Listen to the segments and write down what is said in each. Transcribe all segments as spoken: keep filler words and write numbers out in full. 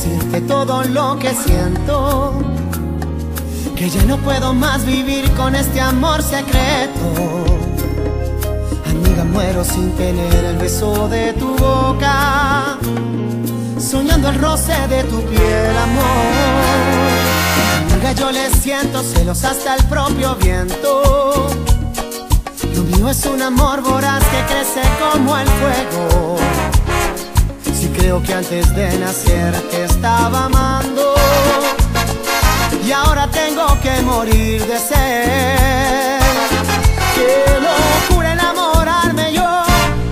decirte todo lo que siento, que ya no puedo más vivir con este amor secreto. Amiga, muero sin tener el beso de tu boca, soñando el roce de tu piel, amor. Amiga, yo le siento celos hasta el propio viento. Lo mío es un amor voraz que crece como el fuego. Si creo que antes de nacer te estaba amando, y ahora tengo que morir de sed. Qué locura enamorarme yo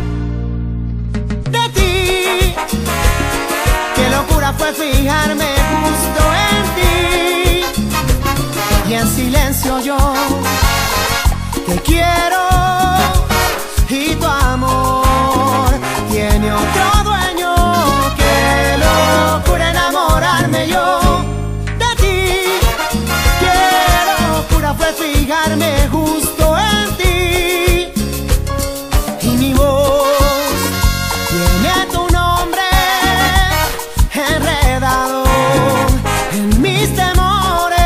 de ti. Qué locura fue fijarme justo en ti. Y en silencio yo te quiero, y tu amor tiene otro dueño. Qué locura enamorarme yo de ti. Qué locura fue fijarme justo en ti. Y mi voz tiene tu nombre enredado en mis temores.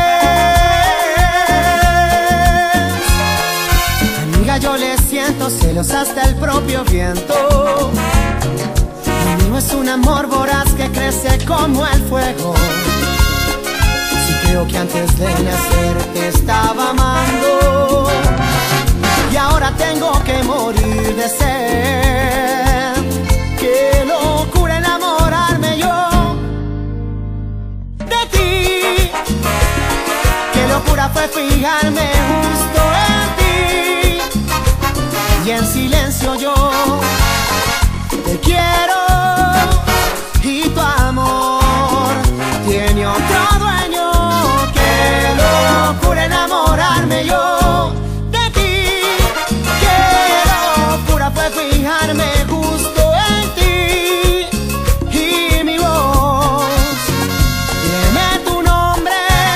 Amiga, yo le siento celos hasta el propio viento. Lo mío es un amor voraz que crece como el fuego. Si creo que antes de nacer te estaba amando, y ahora tengo que morir de sed. Qué locura enamorarme yo de ti. Qué locura fue fijarme justo en ti. Y en silencio yo te quiero, y tu amor tiene otro dueño. Qué locura enamorarme yo de ti. Qué locura fue fijarme justo en ti. Y mi voz tiene tu nombre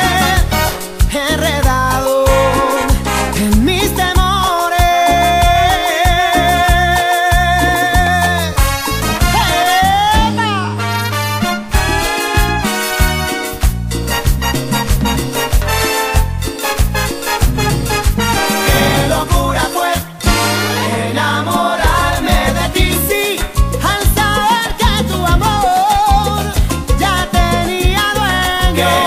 enredado en mis temores. Qué